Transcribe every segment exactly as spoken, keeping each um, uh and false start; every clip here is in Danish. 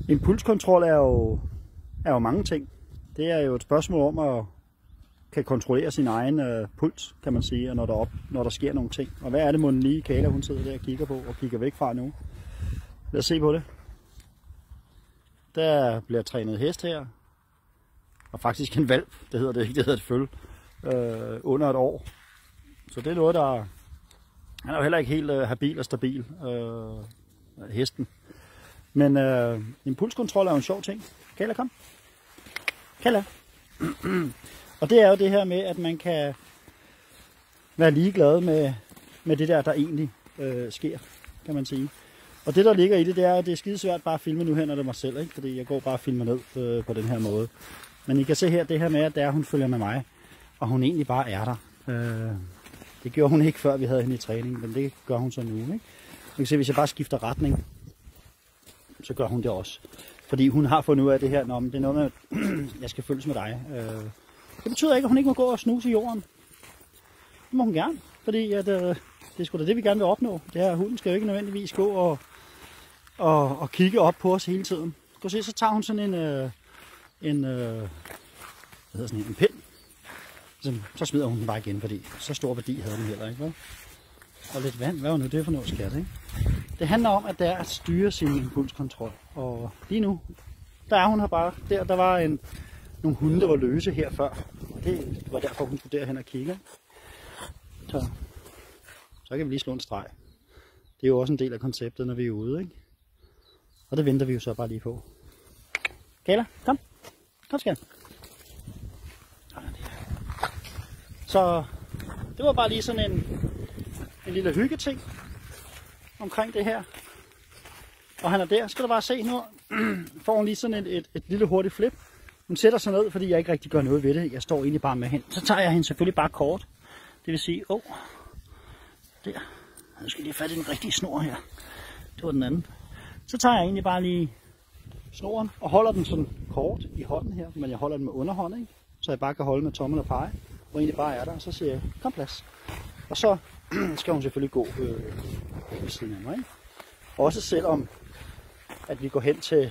Impulskontrol er jo, er jo mange ting. Det er jo et spørgsmål om at kan kontrollere sin egen øh, puls, kan man sige, når der, op, når der sker nogle ting. Og hvad er det, mon lige Kayla, hun sidder der og kigger på og kigger væk fra nu? Lad os se på det. Der bliver trænet hest her. Og faktisk en valp, det hedder det ikke, det hedder et føl. Øh, under et år. Så det er noget, der... Han er jo heller ikke helt øh, habil og stabil, øh, hesten. Men øh, impulskontrol er jo en sjov ting. Kayla, kom. Kayla. Og det er jo det her med, at man kan være ligeglad med, med det der, der egentlig øh, sker, kan man sige. Og det, der ligger i det, det er, at det er skide svært bare at filme nu her, når det er mig selv, ikke? Fordi jeg går bare og filmer ned øh, på den her måde. Men I kan se her, det her med, at det er, hun følger med mig, og hun egentlig bare er der. Øh, det gjorde hun ikke, før vi havde hende i træning, men det gør hun så nu, ikke? Man kan se, hvis jeg bare skifter retning, så gør hun det også. Fordi hun har fundet ud af det her, når det er noget med, jeg skal følges med dig. Øh, det betyder ikke, at hun ikke må gå og snuse i jorden. Det må hun gerne, fordi at, øh, det er sgu da det, vi gerne vil opnå. Det her, hunden skal jo ikke nødvendigvis gå og, og, og kigge op på os hele tiden. Du kan se, så tager hun sådan en, øh, en, øh, hvad hedder sådan en, en pind. Så, så smider hun den bare igen, fordi så stor værdi havde den heller ikke. Vel? Og lidt vand, hvad var nu det for noget skat, ikke? Det handler om, at det er at styre sin impulskontrol. Og lige nu, der er hun her bare. Der, der var en, nogle hunde, der var løse her før. Og det var derfor, hun skulle derhen og kigge. Så, så kan vi lige slå en streg. Det er jo også en del af konceptet, når vi er ude, ikke? Og det venter vi jo så bare lige på. Kayla, kom. Kom, skal. Så det var bare lige sådan en, en lille hyggeting omkring det her. Og han er der. Skal du bare se nu. Får hun lige sådan et, et, et lille hurtigt flip. Hun sætter sig ned, fordi jeg ikke rigtig gør noget ved det. Jeg står egentlig bare med hende. Så tager jeg hende selvfølgelig bare kort. Det vil sige, åh, oh, der. Nu skal jeg lige fatte den rigtige snor her. Det var den anden. Så tager jeg egentlig bare lige snoren og holder den sådan kort i hånden her. Men jeg holder den med underhånd, ikke? Så jeg bare kan holde med tommel og pege. Og egentlig bare er der. Og så siger jeg, kom plads. Og så skal hun selvfølgelig gå øh, ved siden af mig, ikke? Også selvom at vi går hen til,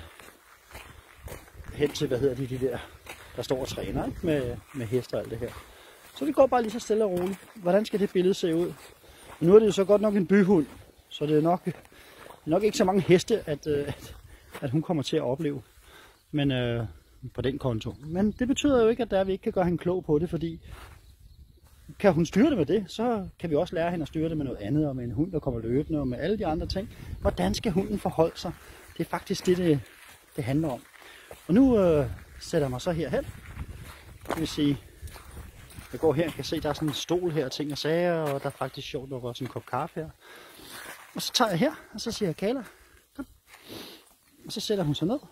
hen til hvad hedder de, de der, der står og træner, ikke? Med, med hester og alt det her. Så vi går bare lige så stille og roligt. Hvordan skal det billede se ud? Nu er det jo så godt nok en byhund, så det er nok, nok ikke så mange heste, at, at, at hun kommer til at opleve. Men øh, på den konto. Men det betyder jo ikke, at der vi ikke kan gøre hende klog på det, fordi kan hun styre det med det, så kan vi også lære hende at styre det med noget andet, og med en hund, der kommer løbende, og med alle de andre ting. Hvordan skal hunden forholde sig? Det er faktisk det, det, det handler om. Og nu øh, sætter jeg mig så herhen. Det vil sige, jeg går her, jeg kan se, der er sådan en stol her, ting og sager, og der er faktisk sjovt nok også en kop kaffe her. Og så tager jeg her, og så siger jeg, Kayla, kom. Og så sætter hun sig ned.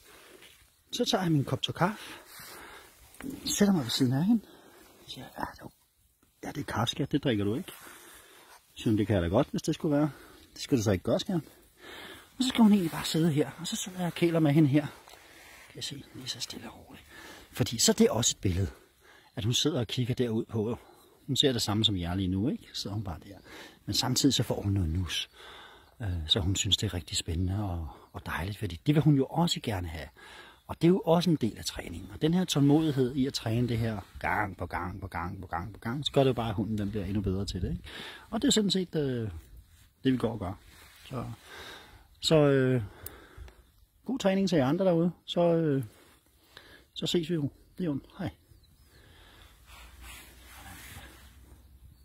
Så tager jeg min kop til kaffe, sætter mig ved siden af hende, og siger, ja, det er, ja, det er kaffe, skat, det drikker du ikke. Så det kan jeg da godt, hvis det skulle være. Det skal du så ikke gøre, skat. Og så skal hun egentlig bare sidde her, og så sidder jeg og kæler med hende her. Kan jeg se, lige så stille og roligt. Fordi så det er også et billede, at hun sidder og kigger derud på. Hun ser det samme som jeg lige nu, ikke? Så sidder hun bare der. Men samtidig så får hun noget nus. Så hun synes, det er rigtig spændende og, og dejligt, fordi det vil hun jo også gerne have. Og det er jo også en del af træningen. Og den her tålmodighed i at træne det her gang på gang på gang på gang på gang, så gør det jo bare, at hunden den bliver endnu bedre til det, ikke? Og det er sådan set øh, det, vi går og gør. Så, så øh, god træning til jer andre derude. Så, øh, så ses vi jo. Det er jo. Hej.